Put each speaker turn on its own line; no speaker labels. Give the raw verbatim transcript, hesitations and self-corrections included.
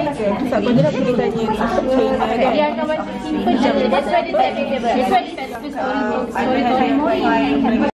Susah kau je lah pergi tanya apa China kan.
Dia akan macam simple je. That's why dia tak available. That's why dia tak suka story story time.